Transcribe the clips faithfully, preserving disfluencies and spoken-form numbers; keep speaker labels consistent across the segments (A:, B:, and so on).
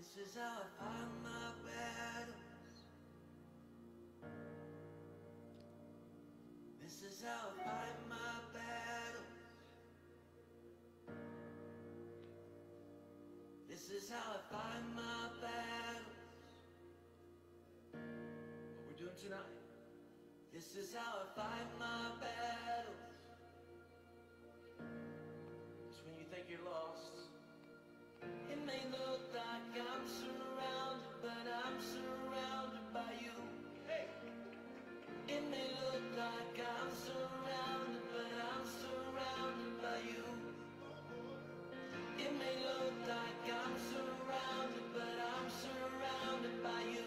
A: This is how I fight my battles. This is how I fight my battles. This is how I fight my battles. What we're doing tonight. This is how I fight my battles. It's when you think you're lost. It may look like I'm surrounded, but I'm surrounded by you. Hey. It may look like I'm surrounded, but I'm surrounded by you. It may look like I'm surrounded, but I'm surrounded by you.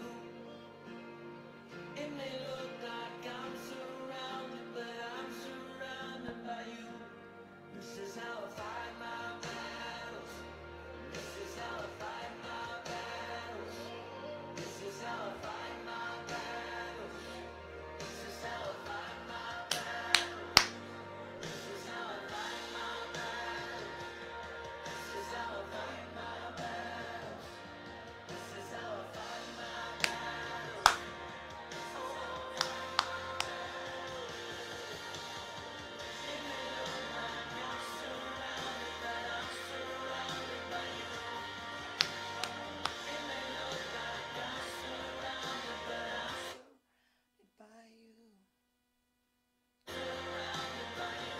A: It may look like I'm surrounded, but I'm surrounded by you. This is how I fight my battles. This is how I fight my battles. This is how I fight my battles. This is how I fight my battles. This is how I fight my battles. This is how I fight my battles. This is how I fight my battles. It may look like I'm surrounded, but I'm surrounded by you. It may look like I'm surrounded, but I'm surrounded by you. Surrounded by you.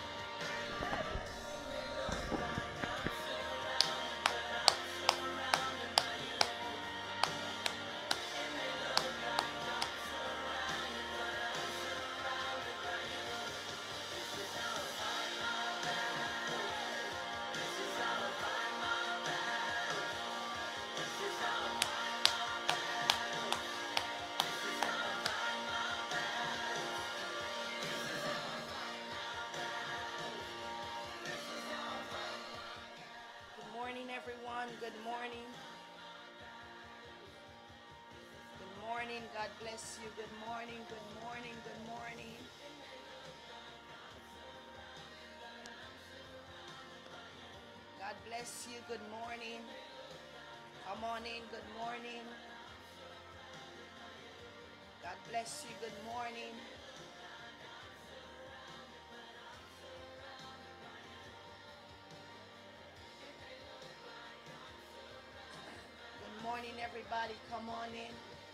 A: It may look like I'm surrounded, but I'm surrounded by you. It may look like I'm surrounded, but I'm surrounded by you. This is how I fight my battles. This is how I fight my battles. This is how I fight my battles. This is how I fight my battles. This is how I fight my battles. This is how I fight. Good morning, everyone. Good morning. Good morning. God bless you. Good morning. Good morning. Good morning. God bless you. Good morning. Come on in. Good morning. God bless you. Good morning. Good morning, everybody. Come on in.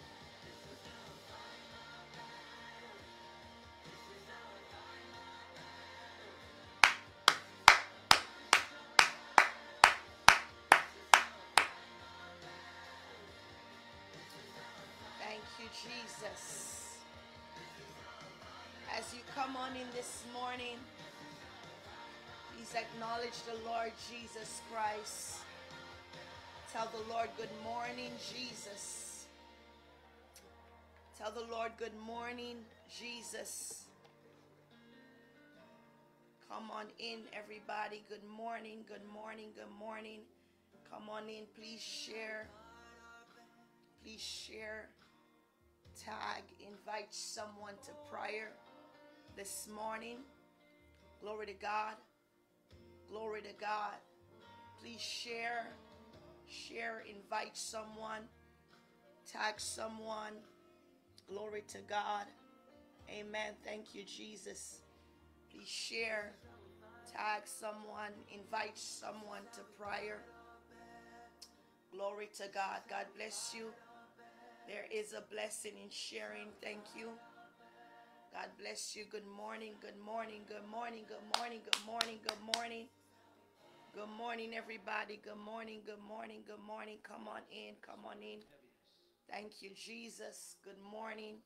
A: Thank you, Jesus. As you come on in this morning, please acknowledge the Lord Jesus Christ. Tell the Lord, good morning, Jesus. Tell the Lord, good morning, Jesus. Come on in, everybody. Good morning, good morning, good morning. Come on in, please share. Please share. Tag, invite someone to prayer this morning. Glory to God. Glory to God. Please share. Share, invite someone. Tag someone. Glory to God. Amen. Thank you, Jesus. Please share. Tag someone. Invite someone to prayer. Glory to God. God bless you. There is a blessing in sharing. Thank you. God bless you. Good morning. Good morning. Good morning. Good morning. Good morning. Good morning. Good morning, everybody. Good morning. Good morning. Good morning. Come on in. Come on in. Thank you, Jesus. Good morning.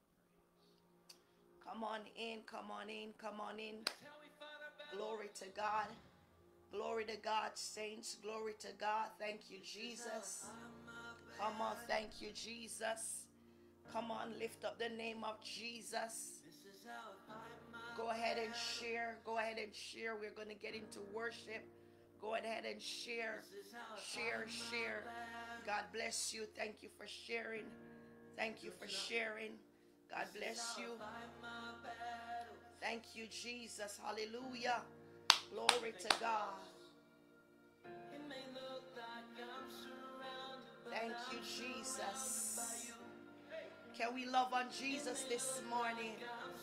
A: Come on in. Come on in. Come on in. Glory to God. Glory to God, saints. Glory to God. Thank you, Jesus. Come on. Thank you, Jesus. Come on. Lift up the name of Jesus. Go ahead and share. Go ahead and share. We're going to get into worship. Go ahead and share. Share, share. God bless you. Thank you for sharing. Thank you for sharing. God bless you. Thank you, Jesus. Hallelujah. Glory to God. It may look like I'm surrounded, Thank you, Jesus. Can we love on Jesus this morning?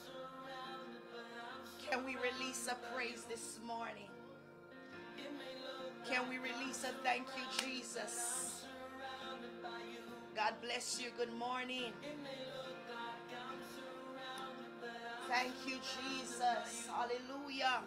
A: Can we release a praise this morning? Can we release a thank you, Jesus? God bless you. Good morning. Thank you, Jesus. Hallelujah.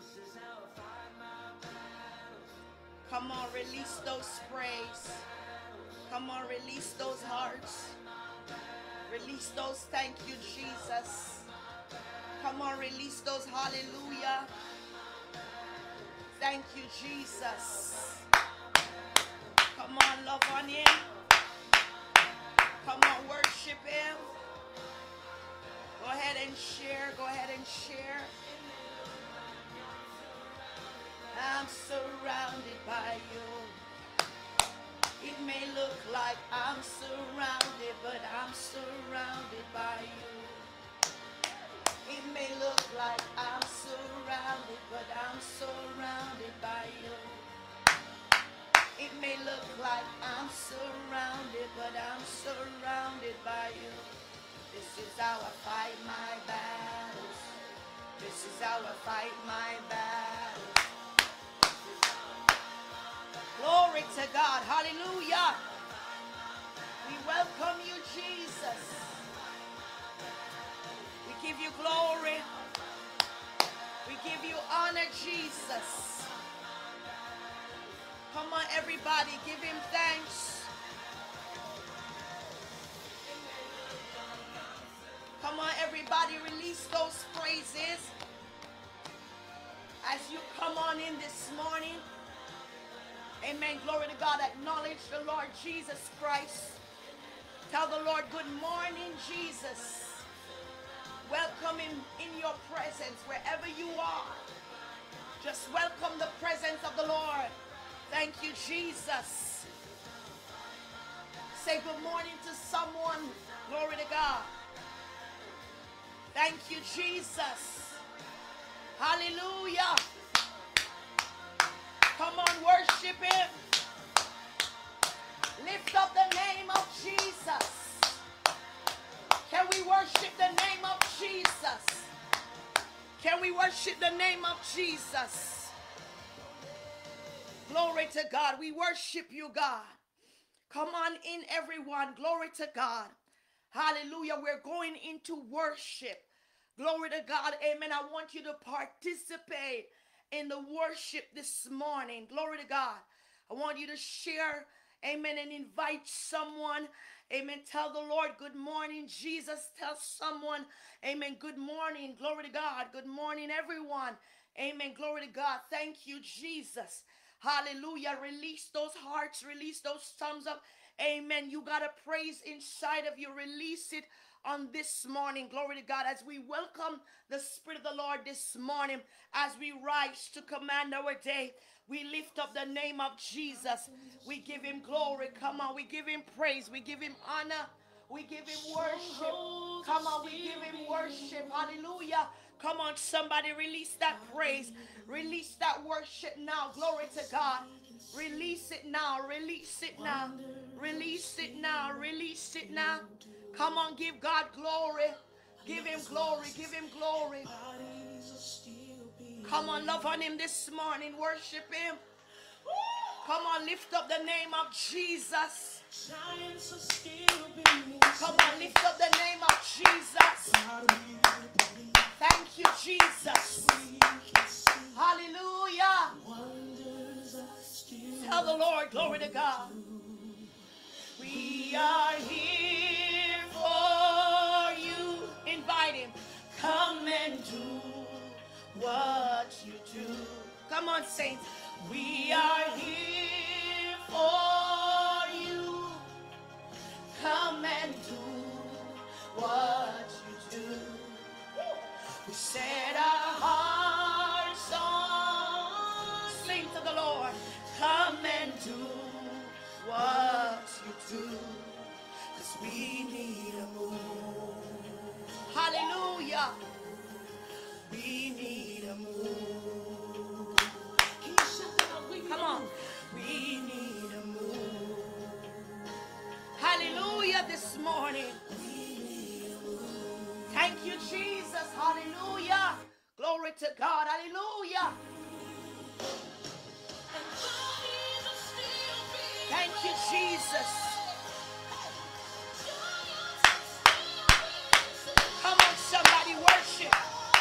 A: Come on, release those praise. Come on, release those hearts. Release those thank you, Jesus. Come on, release those hallelujah. Thank you, Jesus. Come on, love on him. Come on, worship him. Go ahead and share. Go ahead and share. I'm surrounded by you. It may look like I'm surrounded, but I'm surrounded by you. It may look like I'm surrounded, but I'm surrounded by you. It may look like I'm surrounded, but I'm surrounded by you. This is how I fight my battles. This is how I fight my battles. Glory to God. Hallelujah. We welcome you, Jesus. We give you glory. We give you honor, Jesus. Come on, everybody. Give him thanks. Come on, everybody. Release those praises as you come on in this morning. Amen. Glory to God. Acknowledge the Lord Jesus Christ. Tell the Lord, good morning, Jesus. Welcome him in your presence wherever you are. Just welcome the presence of the Lord. Thank you, Jesus. Say good morning to someone. Glory to God. Thank you, Jesus. Hallelujah. Come on, worship him. Lift up the name of Jesus. Can we worship the name of Jesus? Can we worship the name of Jesus? Glory to God. We worship you, God. Come on in, everyone. Glory to God. Hallelujah. We're going into worship. Glory to God. Amen. I want you to participate in the worship this morning. Glory to God. I want you to share, amen, and invite someone. Amen. Tell the Lord, good morning, Jesus. Tell someone, amen, good morning. Glory to God. Good morning, everyone. Amen. Glory to God. Thank you, Jesus. Hallelujah. Release those hearts. Release those thumbs up. Amen. You got a praise inside of you. Release it on this morning. Glory to God. As we welcome the Spirit of the Lord this morning, as we rise to command our day, we lift up the name of Jesus. We give him glory. Come on. We give him praise. We give him honor. We give him worship. Come on. We give him worship. Hallelujah. Come on, somebody, release that praise. Release that worship now. Glory to God. Release it now. Release it now. Release it now. Release it now. Come on, give God glory. Give him glory. Give him glory. Come on, love on him this morning. Worship him. Come on, lift up the name of Jesus. Come on, lift up the name of Jesus. Thank you, Jesus. Hallelujah. Tell the Lord, glory to God. We are here for you. Invite him. Come and do what you do. Come on, saints. We are here for you. Come and do what you do. We set our hearts on. Sing to the Lord. Come and do what you do. Because we need a move. Hallelujah. We need a move. Come on. We need a move. Hallelujah this morning. Thank you, Jesus. Hallelujah. Glory to God. Hallelujah. Thank you, Jesus. Come on, somebody worship.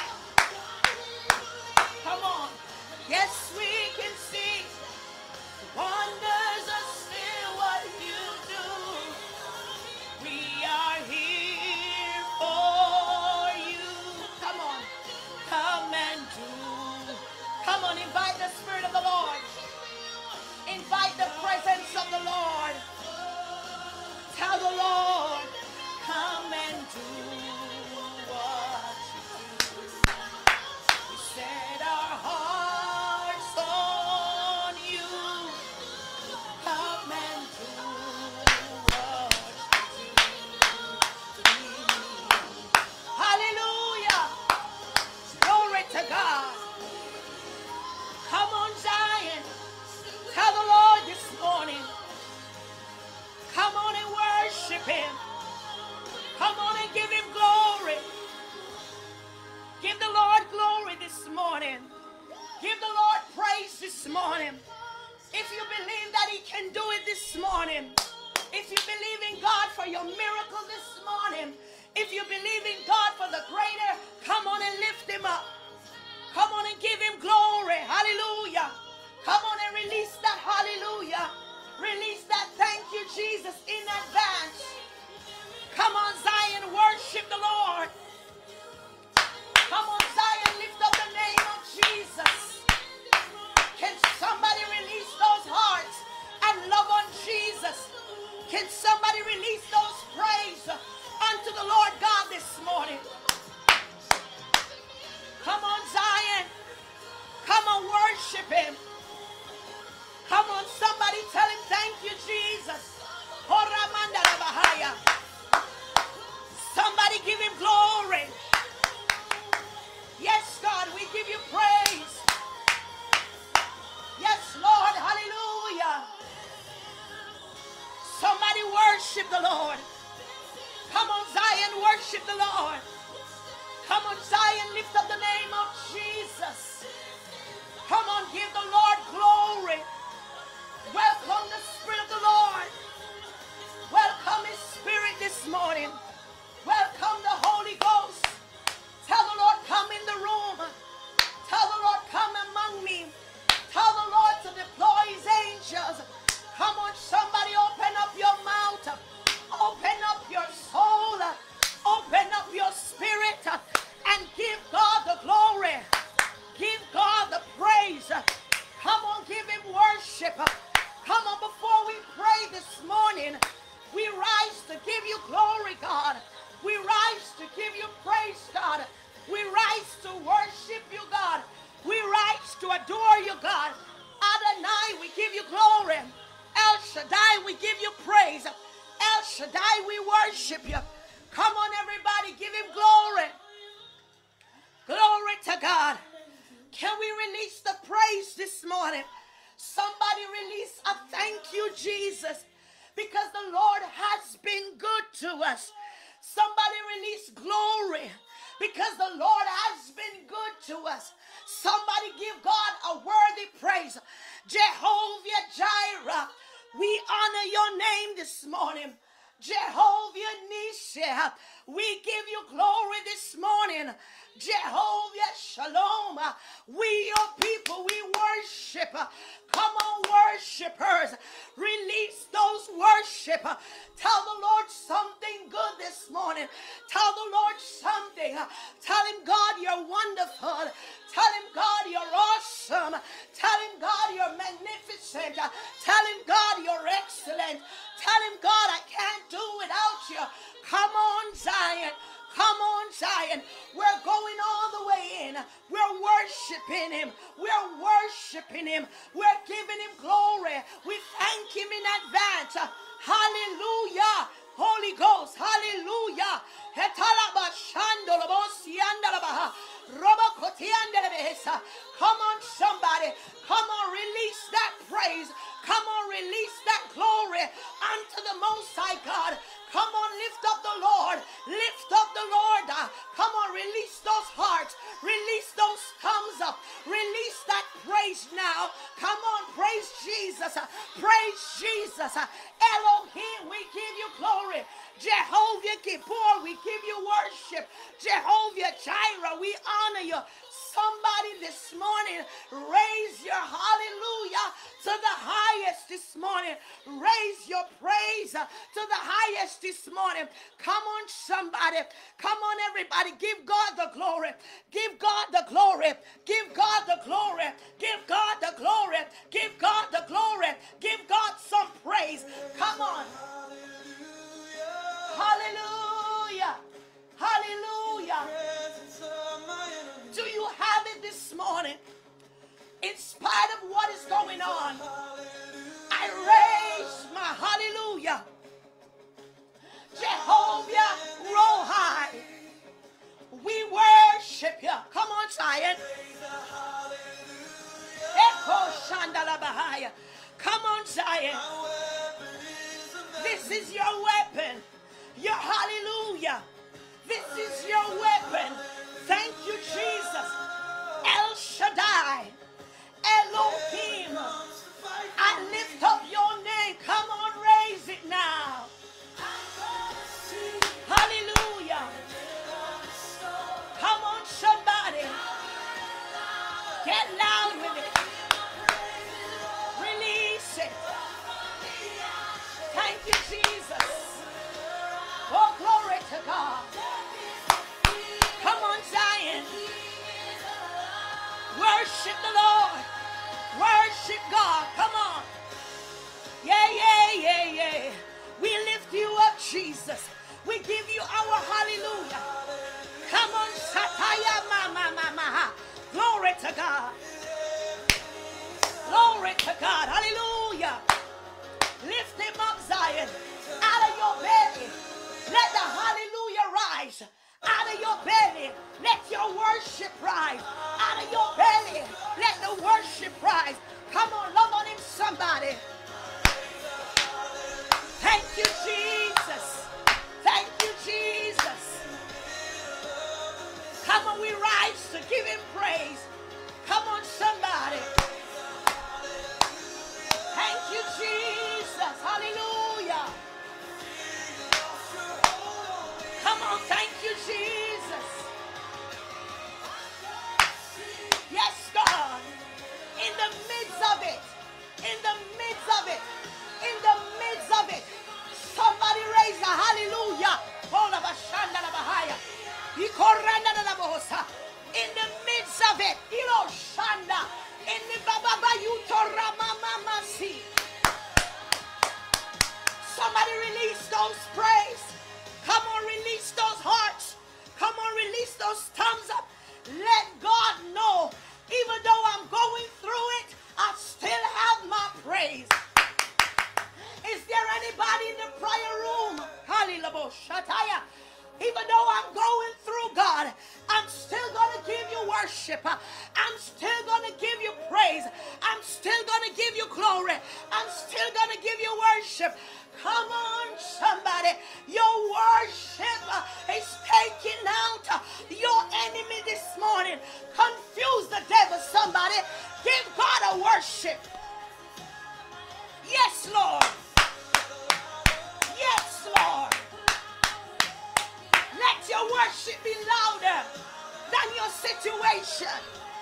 A: Come on. Yes, we can see wonders are still what you do. We are here for you. Come on. Come and do. Come on, invite the Spirit of the Lord. Invite the presence of the Lord. Tell the Lord, come and do what you do. We set our hearts on you. Come and do what you do. Hallelujah. Glory to God. Come on, Zion. Tell the Lord this morning. Come on and worship him. Come on and give him glory. Give the Lord glory this morning. Give the Lord praise this morning. If you believe that he can do it this morning, if you believe in God for your miracle this morning, if you believe in God for the greater, come on and lift him up. Come on and give him glory. Hallelujah. Come on and release that hallelujah. Release that thank you, Jesus, in advance. Come on, Zion, worship the Lord. Come on, Zion, lift up the name of Jesus. Can somebody release those hearts and love on Jesus? Can somebody release those praise unto the Lord God this morning? Come on, Zion. Come on, worship him. Come on, somebody tell him, thank you, Jesus. Somebody give him glory. Yes, God, we give you praise. Yes, Lord, hallelujah. Somebody worship the Lord. Come on, Zion, worship the Lord. Come on, Zion, lift up the name of Jesus. Come on, give the Lord glory. Welcome the Spirit of the Lord. Welcome his Spirit this morning. Welcome the Holy Ghost. Tell the Lord, come in the room. Tell the Lord, come among me. Tell the Lord to deploy his angels. Come on, somebody, open up your mouth. Open up your soul. Open up your spirit and give God the glory. Give God the praise. Come on, give him worship. Come on, before we pray this morning, we rise to give you glory, God. We rise to give you praise, God. We rise to worship you, God. We rise to adore you, God. Adonai, we give you glory. El Shaddai, we give you praise. El Shaddai, we worship you. Come on, everybody, give him glory. Glory to God. Can we release the praise this morning? Somebody release a thank you, Jesus, because the Lord has been good to us. Somebody release glory because the Lord has been good to us. Somebody give God a worthy praise. Jehovah Jireh, we honor your name this morning. Jehovah Nissi, we give you glory this morning. Jehovah Shalom, we your people, we worship. Come on, worshipers, release those worship. Tell the Lord something good this morning. Tell the Lord something. Tell him, God, you're wonderful. Tell him, God, you're awesome. Tell him, God, you're magnificent. Tell him, God, you're excellent. Tell him, God, I can't do without you. Come on, Zion. Come on, Zion. We're going all the way in. We're worshiping him. We're worshiping him. We're giving him glory. We thank him in advance. Hallelujah. Holy Ghost. Hallelujah. Come on, somebody. Come on, release that praise. Come on, release that glory unto the Most High God. Come Jehovah Kippur, we give you worship. Jehovah Jireh, we honor you. Somebody this morning, raise your hallelujah to the highest this morning. Raise your praise to the highest this morning. Come on, somebody. Come on, everybody. Give God the glory. Give God the glory. Give God the glory. Give God the glory. Give God the glory. Give God some praise. Come on. Hallelujah. Hallelujah. Do you have it this morning? In spite of what is going on, I raise my hallelujah. Jehovah Rohi, we worship you. Come on, Zion. Echo Shandala Bahaya. Come on, Zion. This is your weapon. Your hallelujah. This is your weapon. Thank you, Jesus. El Shaddai. Elohim. I lift up your name. Come on, raise it now. Hallelujah. Come on, somebody. Get loud with it. Release it. Thank you, Jesus. Oh, glory to God. Come on, Zion. Worship the Lord. Worship God. Come on. Yeah, yeah, yeah, yeah. We lift you up, Jesus. We give you our hallelujah. Come on, Sataya Mama Mama. Glory to God. Glory to God. Hallelujah. Lift him up, Zion. Out of your belly. Let the hallelujah rise. Out of your belly, let your worship rise. Out of your belly, let the worship rise. Come on, love on him, somebody. Thank you, Jesus. Thank you, Jesus. Come on, we rise to give him praise. Come on, somebody. Thank you, Jesus. Hallelujah. Come on, thank you, Jesus. Yes, God. In the midst of it, in the midst of it, in the midst of it, somebody raise a hallelujah. In the midst of it, in the somebody release those praise. Come on, release those hearts. Come on, release those thumbs up. Let God know, even though I'm going through it, I still have my praise. Is there anybody in the prayer room? Even though I'm going through, God, I'm still going to give you worship. I'm still going to give you praise. I'm still going to give you glory. I'm still going to give you worship. Come on, somebody. Your worship is taking out your enemy this morning. Confuse the devil, somebody. Give God a worship. Yes, Lord. Yes, Lord. Let your worship be louder than your situation.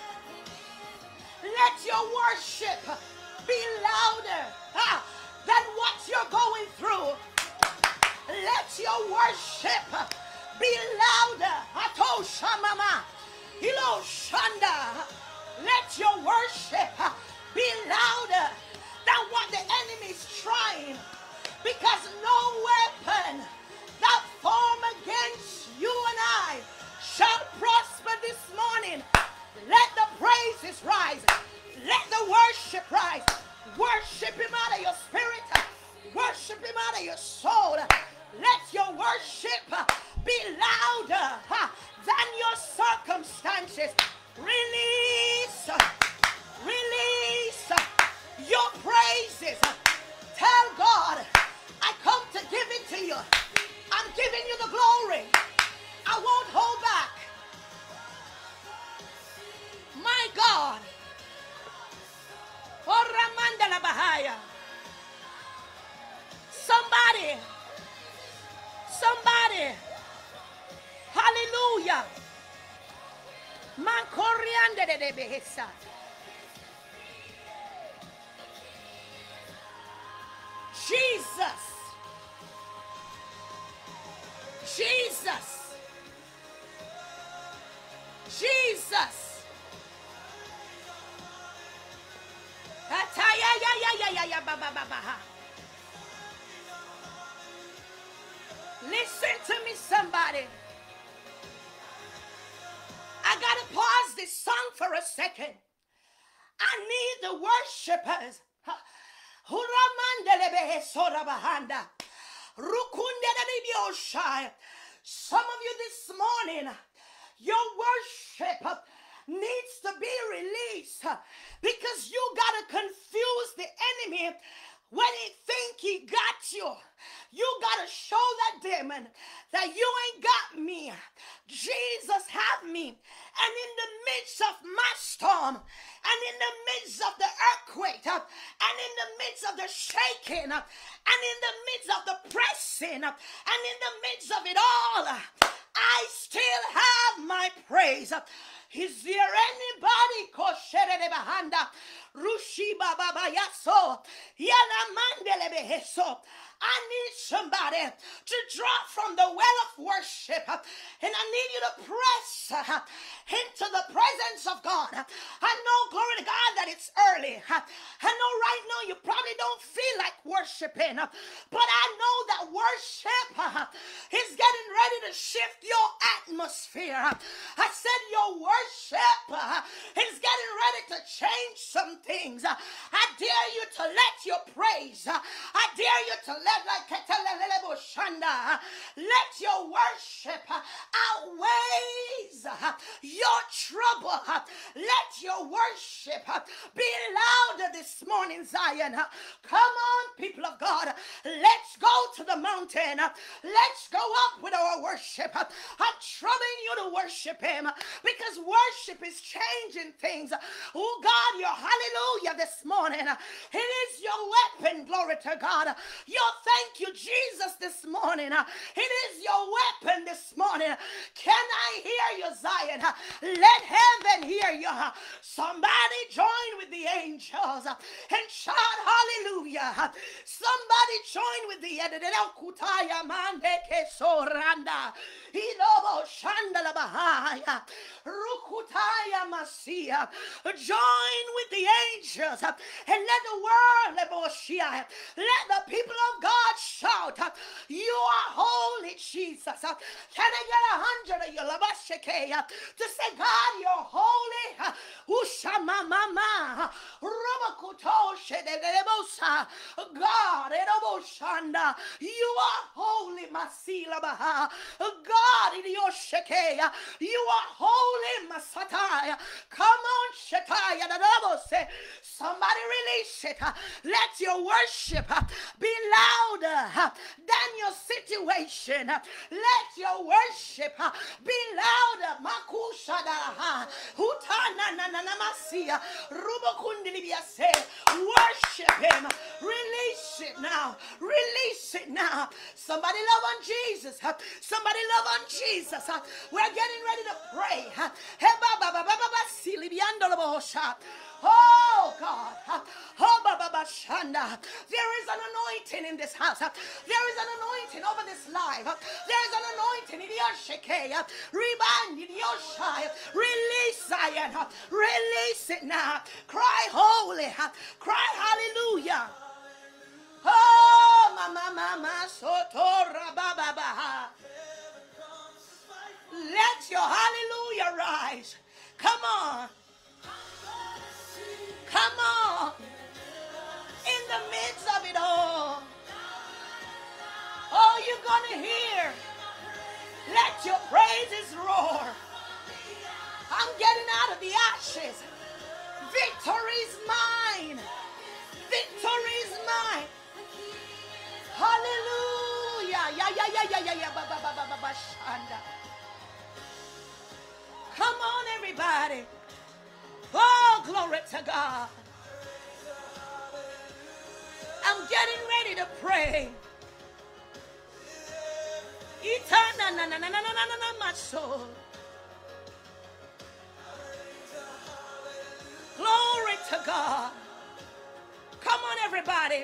A: Let your worship be louder ah, than what you're going through. Let your worship be louder. Ato shamama. Hilo shanda. Let your worship be louder than what the enemy is trying. Because no weapon that form against you and I shall prosper this morning. Let the praises rise. Let the worship rise. Worship him out of your spirit. Worship him out of your soul. Let your worship be louder than your circumstances. Release. Release your praises. Tell God, I come to give it to you. somebody. Hallelujah. Man coriander de behesa. Jesus. Jesus. Jesus. Listen to me, somebody. I gotta pause this song for a second. I need the worshipers. Some of you this morning, your worship needs to be released because you gotta confuse the enemy when he think he got you. You gotta show that demon that you ain't got me. Jesus have me. And in the midst of my storm, and in the midst of the earthquake, and in the midst of the shaking, and in the midst of the pressing, and in the midst of it all, I still have my praise. Is there anybody Rushiba Baba Yaso Yana Mandele Beheso? I need somebody to draw from the well of worship, and I need you to press into the presence of God. I know, glory to God, that it's early. I know right now you probably don't feel like worshiping, but I know that worship is getting ready to shift your atmosphere. I said your worship is getting ready to change some things. I dare you to let your praise, I dare you to let like let your worship outweighs your trouble. Let your worship be louder this morning, Zion. Come on, people of God. Let's go to the mountain. Let's go up with our worship. I'm troubling you to worship him because worship is changing things. Oh God, your hallelujah this morning. It is your weapon, glory to God. Your thank you, Jesus, this morning. It is your weapon this morning. Can I hear you, Zion? Let heaven hear you. Somebody join with the angels and shout hallelujah. Somebody join with the Kutaya Mande Kesoranda. Ilobo Shandala Bahaya. Rukutaya Masia. Join with the angels and let the world let the people of God shout, you are holy, Jesus. Can I get a hundred of you to say, God, you're holy? Ushama mama, God, you are holy, Masila Baha. God, you are holy, Masataya. Come on, Shetaya. Somebody release it. Let your worship be louder than your situation. Let your worship be louder. Makushada. Hutana nanamasia. Rubakundilibia say, worship him. Release it now. Release it now. Somebody love on Jesus. Somebody love on Jesus. We're getting ready to pray. Oh God. Oh Baba Shanda. There is an anointing in this house. There is an anointing over this life. There is an anointing in your Shekeah. Rebound in your Shai. Release Zion. Release it now. Cry holy. Cry hallelujah. Oh mama mama sotora baba baha. Let your hallelujah rise. Come on. Come on. In the midst of it all. Oh, you're going to hear. Let your praises roar. I'm getting out of the ashes. Victory is mine. Victory is mine. Hallelujah. Yeah, yeah, yeah, yeah, yeah, yeah. Ba, ba, ba, ba, ba, ba, shanda. Come on, everybody. Oh, glory to God. I'm getting ready to pray. Itana na na na na na na na my soul. Glory to God. Come on, everybody.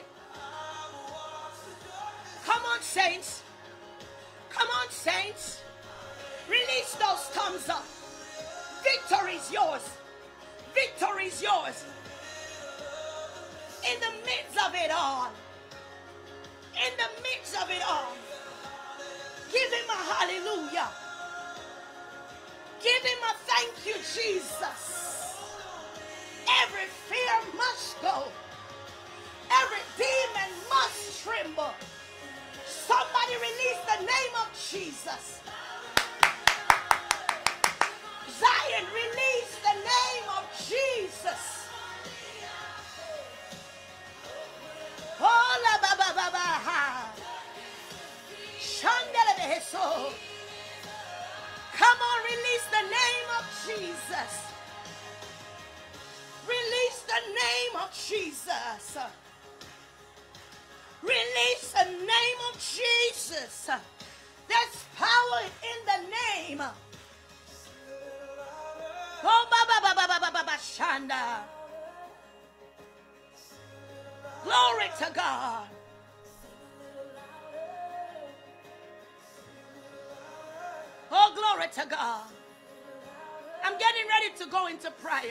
A: Come on, saints. Come on, saints. Release those thumbs up. Victory is yours. Victory is yours. In the midst of it all. In the midst of it all. Give him a hallelujah. Give him a thank you, Jesus. Every fear must go. Every demon must tremble. Somebody release the name of Jesus. Zion, release the name of Jesus. Oh, la ba ba ba ba ha. Shandela beheso. Come on, release the name of Jesus. Release the name of Jesus. Release the name of Jesus. There's power in the name. Oh, ba ba ba ba ba ba ba ba shanda. Glory to God. Oh, glory to God. I'm getting ready to go into prayer.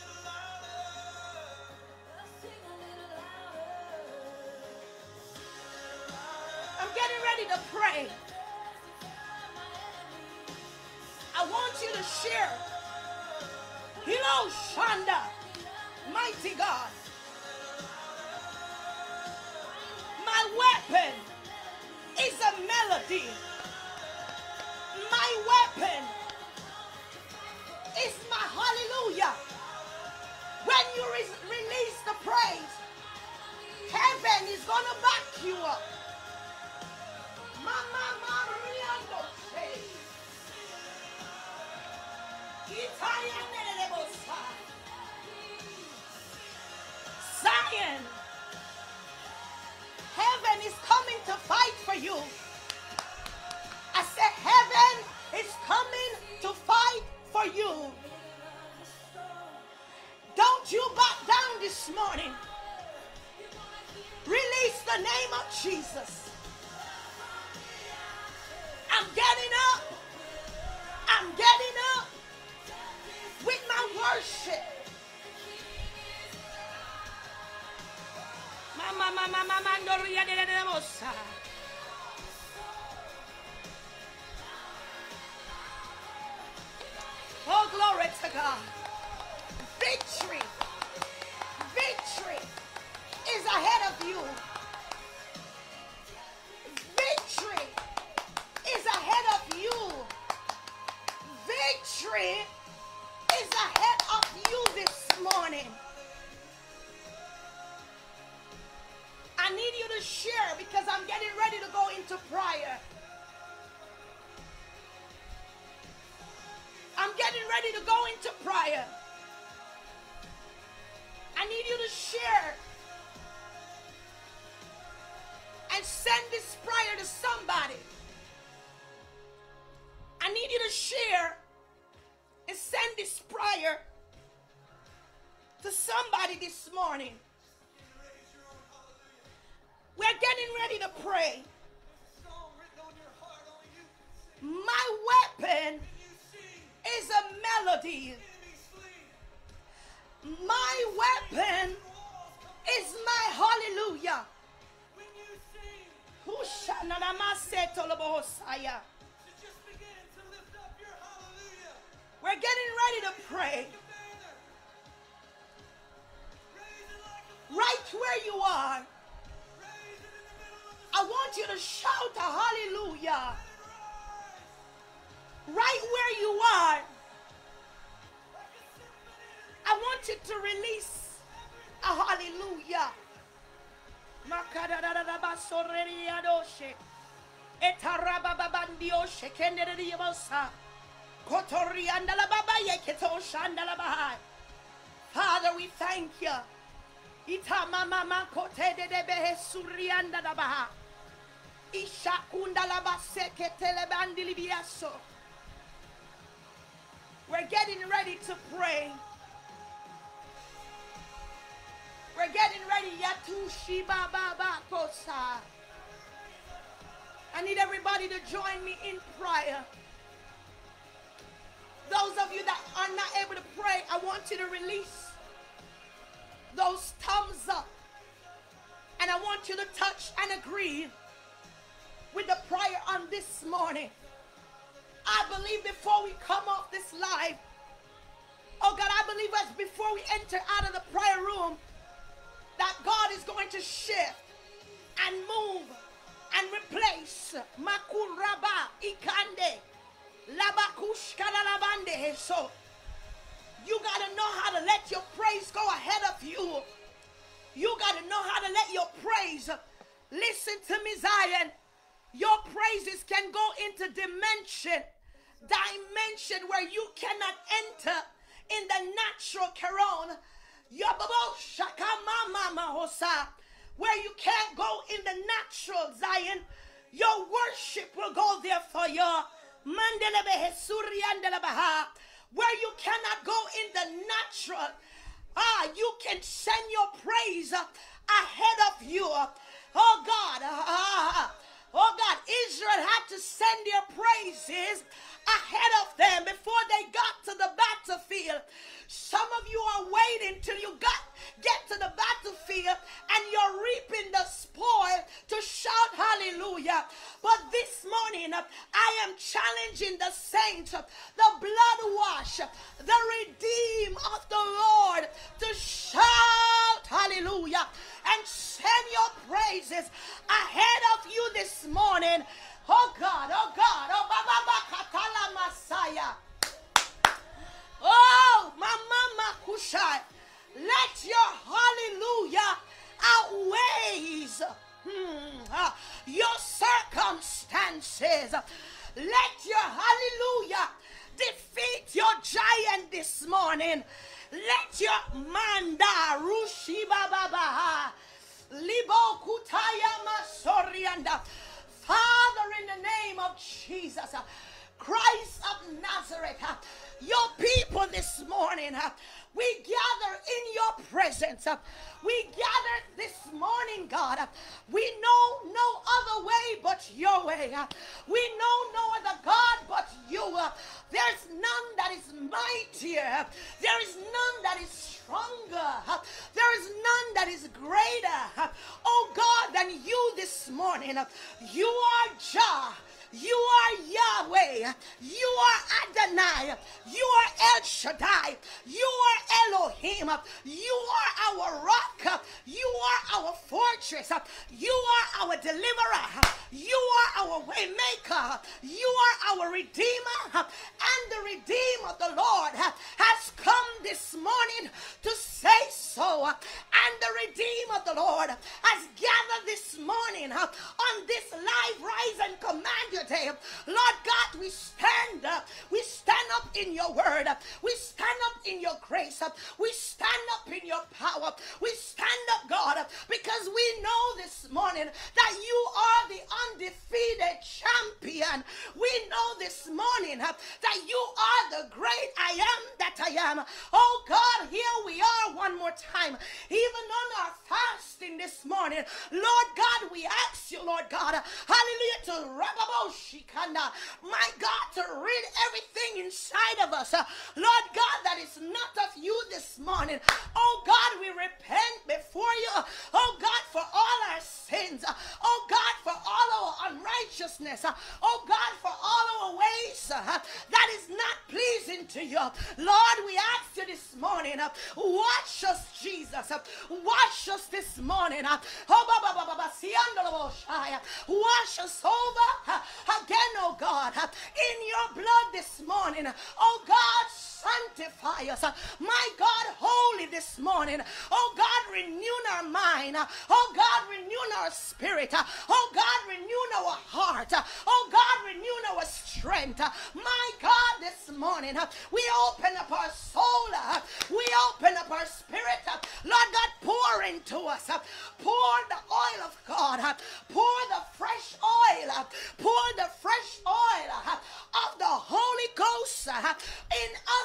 A: I'm getting ready to pray. I want you to share. Hello, Shanda. Mighty God. My weapon is a melody. My weapon is my hallelujah. When you re- release the praise, heaven is going to back you up. Mama, mama, riando, say. Zion, heaven is coming to fight for you. I said heaven is coming to fight for you. Don't you back down this morning. Release the name of Jesus. I'm getting up. I'm getting up with my worship. Mama, mama, mama, Doria de la Mosa. Oh, glory to God. Victory. Victory is ahead of you. Victory is ahead of you. Victory is ahead of you this morning. I need you to share because I'm getting ready to go into prayer. I'm getting ready to go into prayer. I need you to share and send this prayer to somebody. I need you to share and send this prayer to somebody this morning. We're getting ready to pray. My weapon is a melody. My weapon is my hallelujah. We're getting ready to pray. Right where you are, I want you to shout a hallelujah. Right where you are, I want you to release a hallelujah. Father, we thank you. We're getting ready to pray. We're getting ready. Yatu Shiba Baba Kosa. I need everybody to join me in prayer. Those of you that are not able to pray, I want you to release those thumbs up. And I want you to touch and agree with the prayer on this morning. I believe before we come off this live, oh God, I believe as before we enter out of the prayer room, that God is going to shift and move and replace Makuraba Ikande Labakushkalalabande. So you got to know how to let your praise go ahead of you. You got to know how to let your praise, listen to me, Zion, your praises can go into dimension, dimension where you cannot enter in the natural Quran. Where you can't go in the natural, Zion, your worship will go there for you. Where you cannot go in the natural, ah, you can send your praise ahead of you. Oh God, ah, oh God, Israel had to send their praises ahead of them before they got to the battlefield. Some of you are waiting till you got get to the battlefield and you're reaping the spoil to shout hallelujah. But this morning I am challenging the saints, the blood wash, the redeem of the Lord, to shout hallelujah and send your praises ahead of you this morning. Oh God, oh God, oh Baba Katala Messiah. Oh, Mama Kushai, let your hallelujah outweighs hmm, uh, your circumstances. Let your hallelujah defeat your giant this morning. Let your manda rushiba baba libo kutaya masorianda. Father, in the name of Jesus, Christ of Nazareth, your people this morning, we gather in your presence. We gather this morning, God. We know no other way but your way. We know no other God but you. There's none that is mightier. There is none that is stronger. There is none that is greater, oh God, than you this morning. You are Jah. You are Yahweh. You are Adonai. You are El Shaddai. You are Elohim. You are our rock. You are our fortress. You are our deliverer. You are our way maker. You are our redeemer. And the redeemer of the Lord has come this morning to say so. And the redeemer of the Lord has gathered this morning on this live rise and command your day. Lord God, we stand up. We stand up in your word. We stand up in your grace. We stand up in your power. We stand up, God, because we know this morning that you are the undefeated champion. We know this morning that you are the great I am that I am. Oh God, here we are one more time. Even on our fasting this morning, Lord God, we ask you, Lord God, hallelujah, to Rababoshikanda, my God, to rid everything inside of us, Lord God, that is not of you this morning. Oh God, we repent before you, oh God, for all our sins, oh God, for all our unrighteousness, oh God, for all our ways that is not pleasing to you. Lord, we ask you this morning, wash us, Jesus, wash us this morning, wash us over again, oh God, in your blood this morning. Oh God, sanctify us. My God, holy this morning. Oh God, renew our mind. Oh God, renew our spirit. Oh God, renew our heart. Oh God, renew our strength. My God, this morning, we open up our soul. We open up our spirit. Lord God, pour into us. Pour the oil of God. Pour the fresh oil. Pour the fresh oil of the Holy Ghost in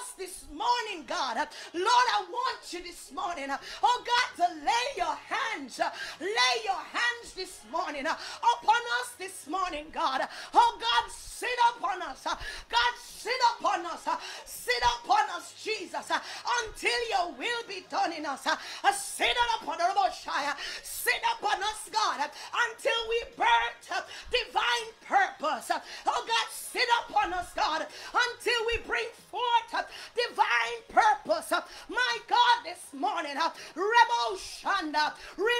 A: Lord, I want you this morning, oh God, to lay your hands, lay your hands this morning upon us this morning, God. Oh God, sit upon us. God, sit upon us. Sit upon us, Jesus, until your will be done in us. Sit upon us, sit upon us, God, until we birth divine purpose. Oh God, sit upon us, God, until we bring forth divine purpose. My God, this morning, Rebo Shanda,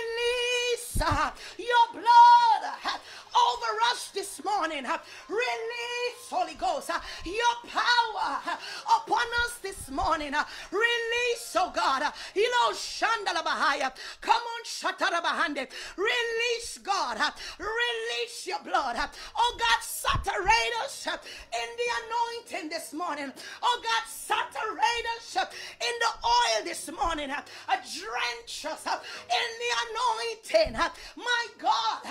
A: release your blood over us this morning. Release, Holy Ghost, your power upon us this morning. Release, oh God, you know, Shanda Bahaya. Come on, Shatara Bahande. Release, God. Release your blood. Oh God, saturate us in the anointing this morning. Oh God, saturate us in the oil this morning. Drench us in the anointing. My God,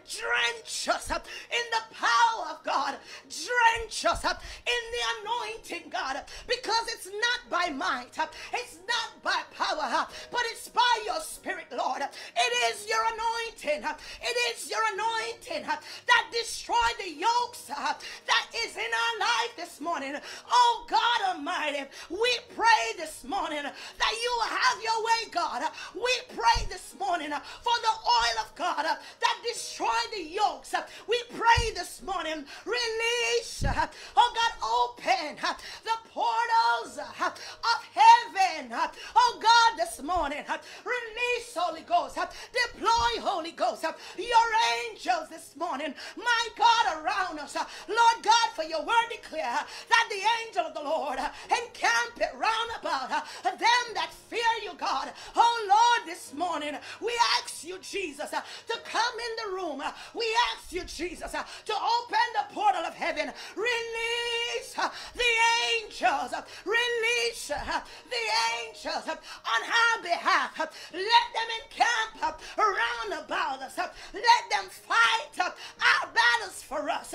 A: drench us in the power of God. Drench us in the anointing, God, because it's not by might, it's not by power, but it's by your Spirit, Lord. It is your anointing. It is your anointing that destroyed the yokes that is in our life this morning. Oh God Almighty, we pray this morning that you will have your way, God. We pray this morning for the oil of God that destroyed the yokes. We pray this morning, release, oh God, open the portals of heaven. Oh God, this morning, release, Holy Ghost, deploy, Holy Ghost, your angels this morning, my God, around us. Lord God, for your word declare that the angel of the Lord encamp it round about them that fear you, God. Oh Lord, this morning, we ask you, Jesus, to come in the room. We ask you, Jesus, to open the portal of heaven. Release the angels. Release the angels on our behalf. Let them encamp around about us. Let them fight our battles for us.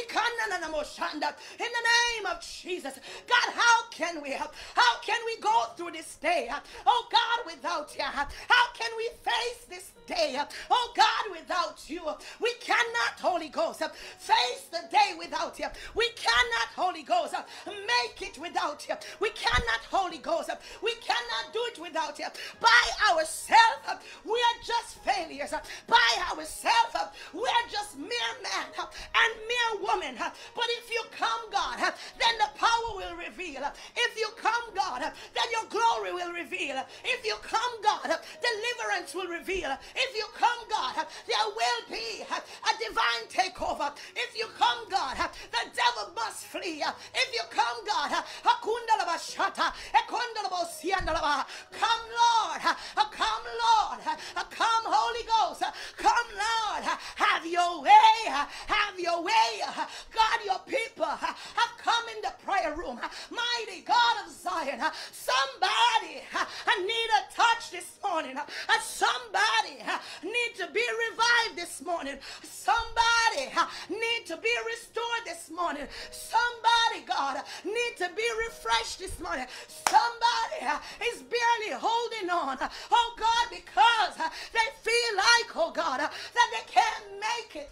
A: In the name of Jesus. God, how can we, how can we go through this day, oh God, without you? How can we face this day, oh God, without you? We cannot, Holy Ghost, face the day without you. We cannot, Holy Ghost, make it without you. We cannot, Holy Ghost, we cannot do it without you. By ourselves, we are just failures. By ourselves, we are just mere man and mere woman. But if you come, God, then the power will reveal. If you come, God, then your glory will reveal. If you come, God, deliverance will reveal. If you come, God, there will be a divine takeover. If you come, God, the devil must flee. If you come, God, come, Lord, come, Lord, come, Holy Ghost, come, Lord, have your way, have your way. God, your people have come in the prayer room. Mighty God of Zion, somebody need a touch this morning. Somebody need to be revived this morning. Somebody need to be restored this morning. Somebody, God, need to be refreshed this morning. Somebody is barely holding on, oh God, because they feel like, oh God, that they can't make it.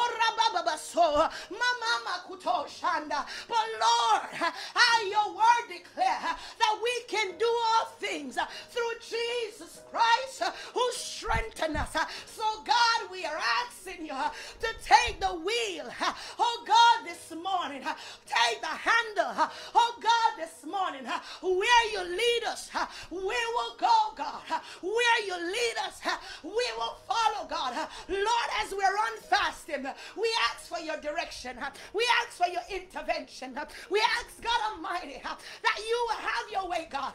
A: But Lord, your word declare that we can do all things through Jesus Christ who strengthens us. So God, we are asking you to take the wheel, oh God, this morning. Take the handle, oh God, this morning. Where you lead us, we will go, God. Where you lead us, we will follow, God. Lord, as we're on fasting, we ask for your direction. We ask for your intervention. We ask, God Almighty, that you will have your way, God.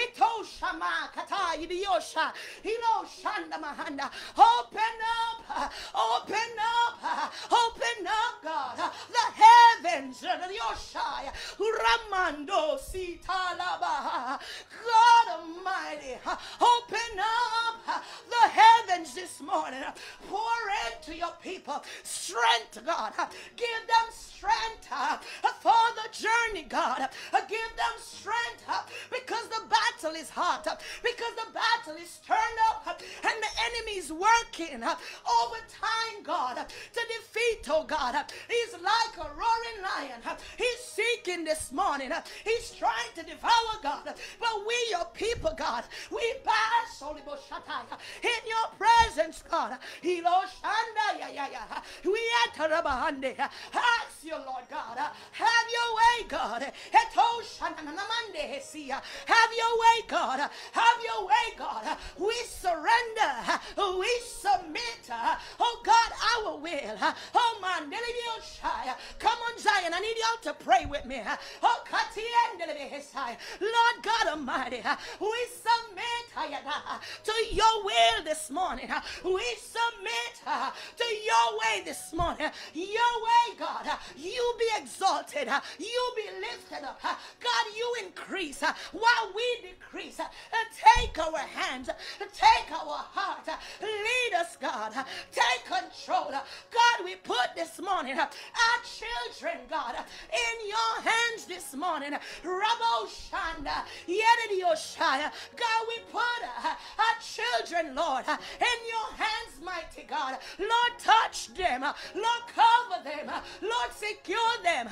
A: Open up, open up, open up, God, the heavens, God Almighty, open up the heavens this morning. Pour into your people strength, God. Give them strength for the journey, God. Give them strength because the battle heart because the battle is turned up and the enemy is working overtime, God, to defeat, oh God. He's like a roaring lion. He's seeking this morning. He's trying to devour, God. But we, your people, God, we bask in your presence, God. We enter behind. Ask you, Lord God, have your way, God. Have your way, God. Have your way, God. We surrender. We submit. Oh God, our will. Oh man, come on, Zion. I need y'all to pray with me. Oh, Lord God Almighty, we submit to your will this morning. We submit to your way this morning. Your way, God. You be exalted. You be lifted up. God, you increase while we decrease. Take our hands. Take our heart. Lead us, God. Take control. God, we put this morning our children, God, in your hands this morning. Rabo Shanda, Yediyoshaya. God, we put our children, Lord, in your hands, mighty God. Lord, touch them. Lord, cover them. Lord, secure them.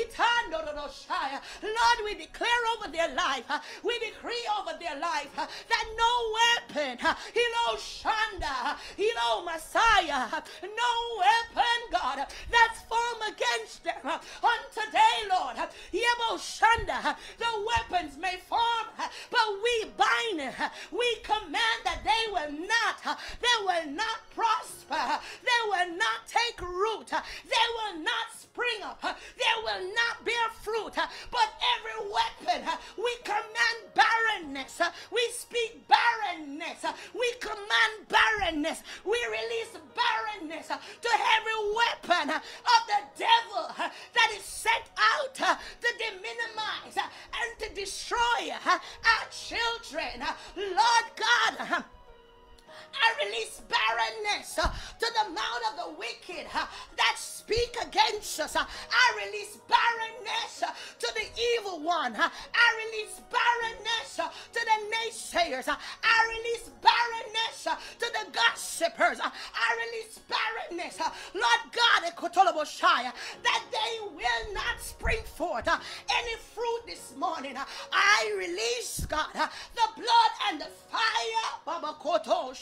A: Lord, we declare over their life, we decree over their life that no weapon, Hilo Shanda, Hilo Messiah, no weapon, God, that's formed against them on today, Lord. Yebo Shanda, the weapons may form, but we bind it. We command that they will not, they will not prosper. They will not take root. They will not spring up. They will not bear fruit. But every weapon, we command barrenness. We speak barrenness. We command barrenness. We release barrenness to every weapon of the devil that is set out to minimize and to destroy our children. Lord God, I release barrenness uh, to the mouth of the wicked uh, that speak against us. Uh, I release barrenness uh, to the evil one. Uh, I release barrenness uh, to the naysayers. Uh, I release barrenness uh, to the gossipers. Uh, I release barrenness, uh, Lord God, that they will not spring forth uh, any fruit this morning. Uh, I release, God, uh, the blood and the fire. Baba Koto,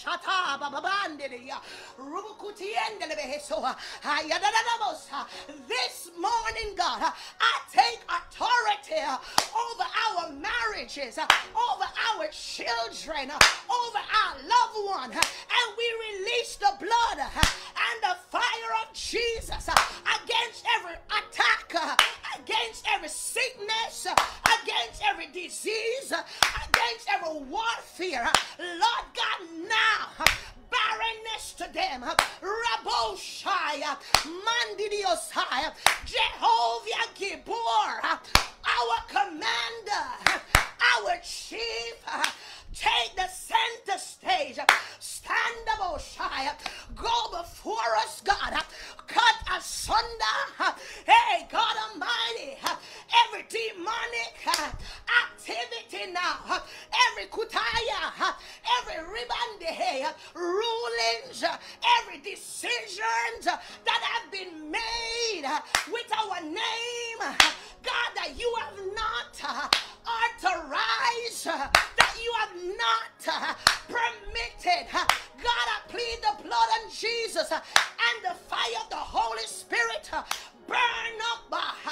A: this morning, God, I take authority over our marriages, over our children, over our loved one, and we release the blood and the fire of Jesus against every attack, against every sickness, against every disease, against every warfare. Lord God, now barrenness to them. Raboshaya, Mandidiosaya, Jehovah Gibor, our commander, our chief, take the center stage. Stand up, Oshaya. Go before us, God. Cut asunder. Hey, God Almighty, every demonic activity now, every kutaya, every ribande, rulings, every decisions that have been made with our name, God, that you have not authorized, that you have not permitted. God, I plead the blood of Jesus and the fire of the Holy Spirit. Burn up,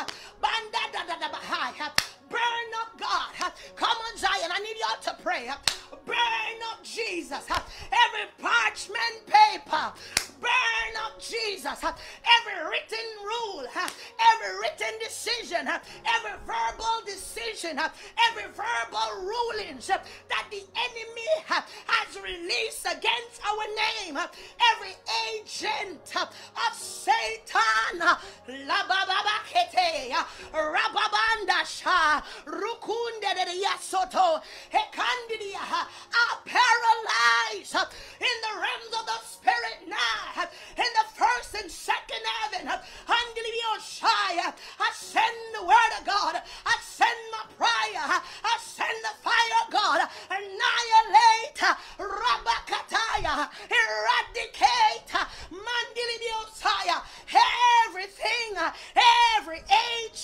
A: burn up, God. Come on, Zion, I need y'all to pray. Burn up, Jesus, every parchment paper. Burn up, Jesus, every written rule, every written decision, every verbal decision, every verbal rulings that the enemy has released against our name, every agent of Satan, la baba kete, rababanda sha, rukunde de yasoto, hekandidia, are paralyzed in the realms of the spirit now. In the first and second heaven, I send the word of God. I send my prayer. I send the fire of God. And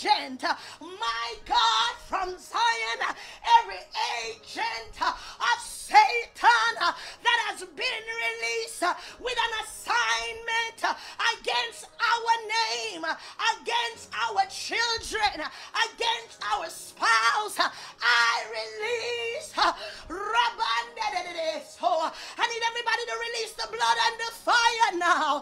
A: agent, my God, from Zion, every agent of Satan that has been released with an assignment against our name, against our children, against our spouse, I release. So I need everybody to release the blood and the fire now.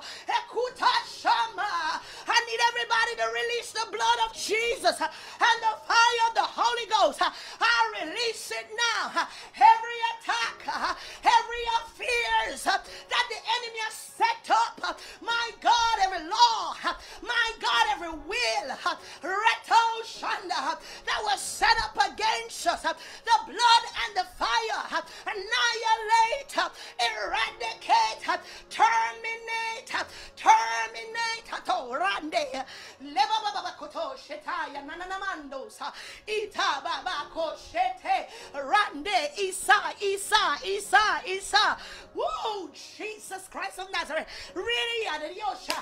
A: I need everybody to release the blood of Jesus and the fire of the Holy Ghost. I release it now. Every attack, every fears that the enemy has set up, my God, every law, my God, every will, Reto Shanda, that was set up against us, the blood and the fire, annihilate, eradicate, terminate, terminate, Torande, Lebabakoto Shetaya, Nananamandos, Ita Babako Shete, Rande, Isa, Isa, Isa, Isa. Whoa, Jesus Christ of Nazareth, really, Adiosha,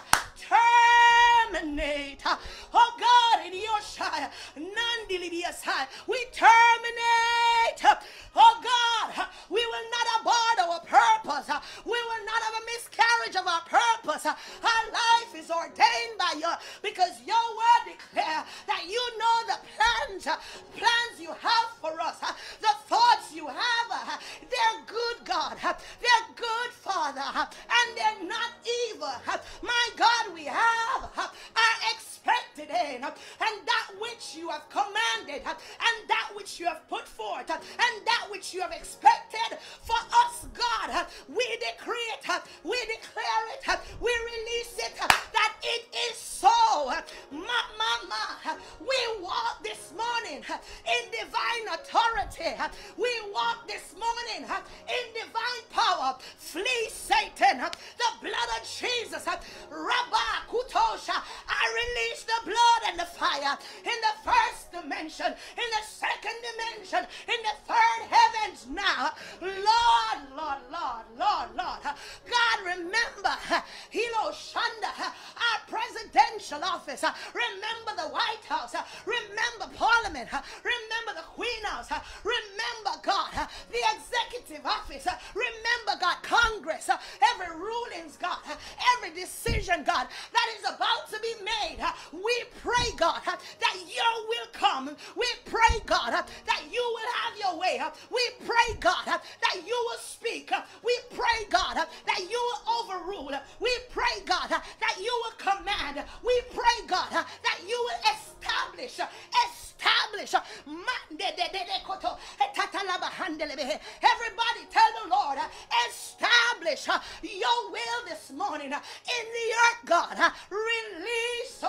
A: terminate. Oh God, Adiosha, Nandilibiasai, we terminate. Oh God, we will not abort our purpose. We will not have a miscarriage of our purpose. Our life is ordained by you because your word declares that you know the plans, plans you have for us, the thoughts you have. They're good, God. They're good, Father, and they're not evil. My God, we have our expected end, and that which you have commanded, and that which you have put forth, and that which you have expected for us, God. We decree it, we declare it, we release it, that it is so. Ma, ma, ma. We walk this morning in divine authority. We walk this morning in divine power. Flee Satan, the blood of Jesus. Rabba Kutosha, I release the blood and the fire in the first dimension, in the second dimension, in the third heavens now. Lord, Lord, Lord, Lord, Lord. God, remember, Hilo Shanda, our presidential office. Remember the White House. Remember Parliament. Remember the Queen House. Remember, God, the executive office. Remember, God, Congress. Every rulings, God, every decision, God, that is about to be made. We pray, God, that your will come. We pray, God, that you will have your way. We pray, God, that you will speak. We pray, God, that you will overrule. We pray, God, that you will command. We pray, God, that you will establish. Establish. Everybody tell the Lord, establish your will this morning in the earth, God. Release.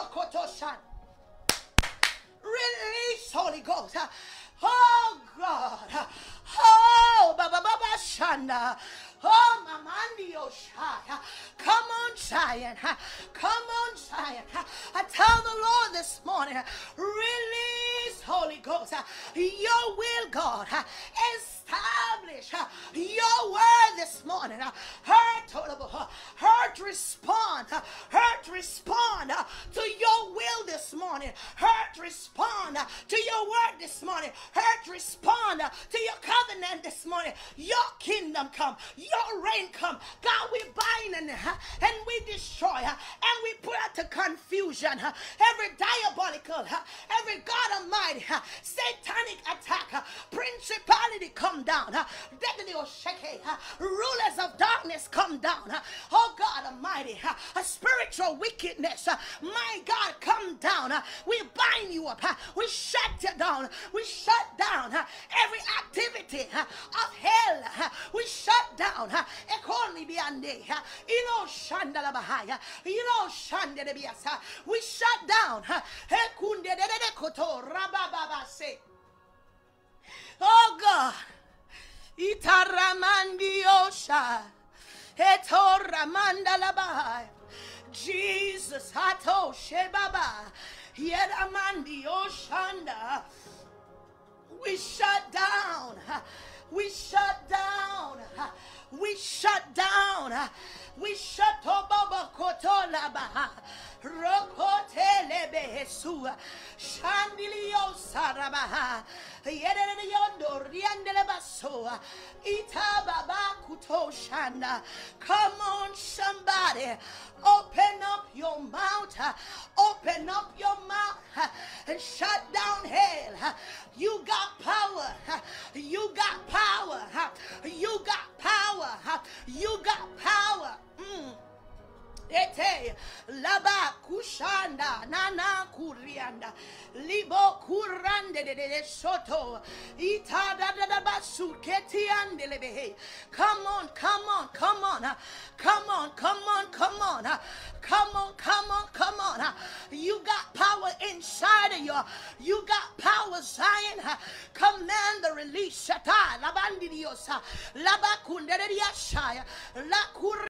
A: Release, Holy Ghost. Oh, God. Oh, Baba Baba Shanda. Oh, Mamandi Oshaya. Come on, Zion. Come on, Zion. I tell the Lord this morning, release, Holy Ghost, your will, God. Establish your word this morning. Hurt, hurt, respond. Hurt, respond to your will this morning. Hurt, respond to your word this morning. Hurt, respond to your covenant this morning. Your kingdom come. Your reign come. God, we bind and, and we destroy and we put out to confusion every diabolical, every God Almighty, satanic attack, principality come down, rulers of darkness come down. Oh God Almighty, a spiritual wickedness, my God, come down. We bind you up. We shut you down. We shut down every activity of hell. We shut down. Economy beyond day. You know, Shandala Bahaya. You know, Shandala Biasa. We shut down. Hekunde de de koto rababa se. Oh God. Itaramandi osha. Etoramanda la bahaya. Jesus hato shebaba. Yeramandi oshanda. We shut down. We shut down. We shut down. We shut Baba Kotola Baha. Rokote Lebehesu. Shandilio Sarabaha. Yederiondo Riandelebaso. Ita Baba Kutoshana. Come on, somebody. Open up your mouth. Open up your mouth and shut down hell. You got power. You got power. You got power. You got power. Mm. Ete laba kushanda nana kurianda libo kurande de de soto ita da da da basu ketiande lebehe. Come on, come on, come on, come on, come on, come on, come on, come on, come on. You got power inside of you. You got power, Zion. Command the release. Shata labandidiosa laba kunderia shaya la kur